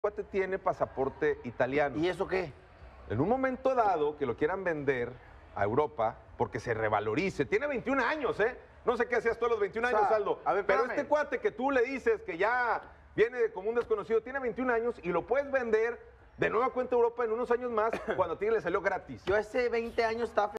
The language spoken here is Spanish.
cuate tiene pasaporte italiano. ¿Y eso qué? En un momento dado que lo quieran vender a Europa, porque se revalorice, tiene 21 años, ¿eh? No sé qué hacías tú a los 21 años, Aldo. A ver, pero espérame. este cuate que tú le dices que ya viene como un desconocido, tiene 21 años y lo puedes vender de nueva cuenta a Europa en unos años más cuando a ti le salió gratis. Yo hace 20 años estaba